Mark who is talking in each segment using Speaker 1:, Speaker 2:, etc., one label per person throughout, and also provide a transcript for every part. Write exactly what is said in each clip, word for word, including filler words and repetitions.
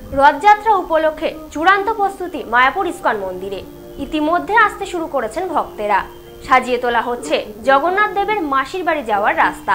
Speaker 1: রথযাত্রা উপলক্ষে চূড়ান্ত প্রস্তুতি মায়াপুর ইসকন মন্দিরে। ইতিমধ্যে আসতে শুরু করেছেন ভক্তেরা। সাজিয়ে তোলা হচ্ছে জগন্নাথ দেবের মাসির বাড়ি যাওয়ার রাস্তা।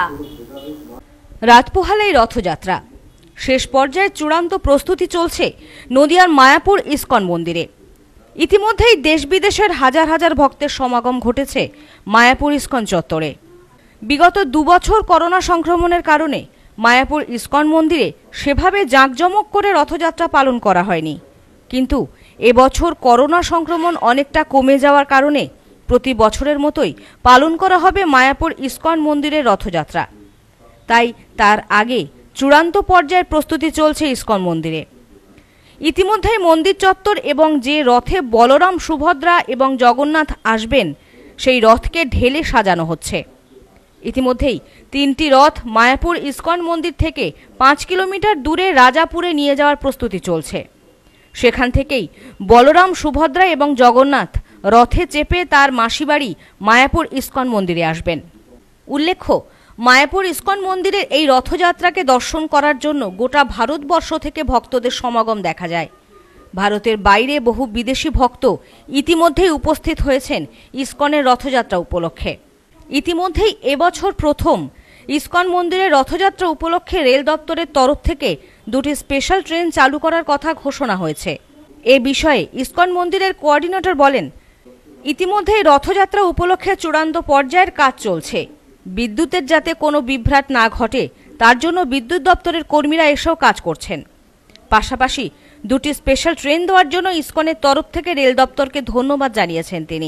Speaker 2: রাত পোহালেই রথযাত্রা, শেষ পর্যায়ে চূড়ান্ত প্রস্তুতি চলছে নদিয়ার মায়াপুর ইসকন মন্দিরে। ইতিমধ্যেই দেশ বিদেশের হাজার হাজার ভক্তের সমাগম ঘটেছে মায়াপুর ইসকন চত্বরে। বিগত দুবছর করোনা সংক্রমণের কারণে মায়াপুর ইসকন মন্দিরে সেভাবে জাঁকজমক করে রথযাত্রা পালন করা হয়নি, কিন্তু এবছর করোনা সংক্রমণ অনেকটা কমে যাওয়ার কারণে প্রতি বছরের মতোই পালন করা হবে মায়াপুর ইসকন মন্দিরের রথযাত্রা। তাই তার আগে চূড়ান্ত পর্যায়ের প্রস্তুতি চলছে ইসকন মন্দিরে। ইতিমধ্যেই মন্দির চত্বর এবং যে রথে বলরাম, সুভদ্রা এবং জগন্নাথ আসবেন সেই রথকে ঢেলে সাজানো হচ্ছে। ইতিমধ্যেই তিনটি রথ মায়াপুর ইসকন মন্দির থেকে পাঁচ কিলোমিটার দূরে রাজাপুরে নিয়ে যাওয়ার প্রস্তুতি চলছে। সেখান থেকেই বলরাম, সুভদ্রা এবং জগন্নাথ রথে চেপে তার মাসিবাড়ি মায়াপুর ইসকন মন্দিরে আসবেন। উল্লেখ্য, মায়াপুর ইসকন মন্দিরের এই রথযাত্রাকে দর্শন করার জন্য গোটা ভারতবর্ষ থেকে ভক্তদের সমাগম দেখা যায়। ভারতের বাইরে বহু বিদেশি ভক্ত ইতিমধ্যেই উপস্থিত হয়েছেন ইসকনের রথযাত্রা উপলক্ষে। ইতিমধ্যেই এবছর প্রথম ইসকন মন্দিরের রথযাত্রা উপলক্ষে রেল দপ্তরের তরফ থেকে দুটি স্পেশাল ট্রেন চালু করার কথা ঘোষণা হয়েছে। এ বিষয়ে ইসকন মন্দিরের কোঅর্ডিনেটর বলেন, ইতিমধ্যেই রথযাত্রা উপলক্ষে চূড়ান্ত পর্যায়ের কাজ চলছে। বিদ্যুতের যাতে কোনো বিভ্রাট না ঘটে তার জন্য বিদ্যুৎ দপ্তরের কর্মীরা এসেও কাজ করছেন। পাশাপাশি দুটি স্পেশাল ট্রেন দেওয়ার জন্য ইসকনের তরফ থেকে রেল দপ্তরকে ধন্যবাদ জানিয়েছেন তিনি।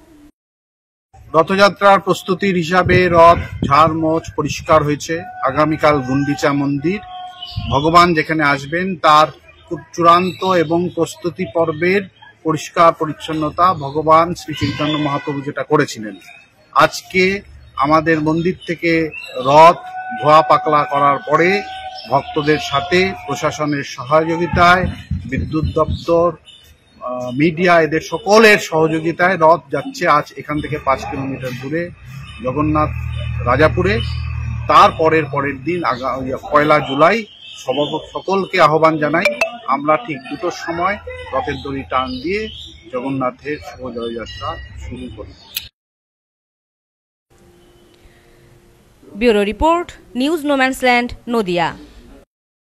Speaker 3: রথযাত্রার প্রস্তুতির হিসাবে রথ ঝাড়মোছ পরিষ্কার হয়েছে। আগামীকাল গুন্ডিচা মন্দির ভগবান যেখানে আসবেন তার চূড়ান্ত এবং প্রস্তুতি পর্বের পরিষ্কার পরিচ্ছন্নতা ভগবান শ্রী চৈতন্য মহাপ্রভু যেটা করেছিলেন। আজকে আমাদের মন্দির থেকে রথ ধোয়া পাকলা করার পরে ভক্তদের সাথে প্রশাসনের সহযোগিতায়, বিদ্যুৎ দপ্তর, মিডিয়া, এদের সকলের সহযোগিতায় রথ যাচ্ছে আজ এখান থেকে পাঁচ কিলোমিটার দূরে জগন্নাথ রাজাপুরে। তার পরের পরের দিন পয়লা জুলাই সকলকে আহ্বান জানাই, আমরা ঠিক দুটোর সময় রথের দড়ি টান দিয়ে জগন্নাথের শুভ জয়যাত্রা শুরু করি।
Speaker 2: Bureau report, news no man's land, Nadia.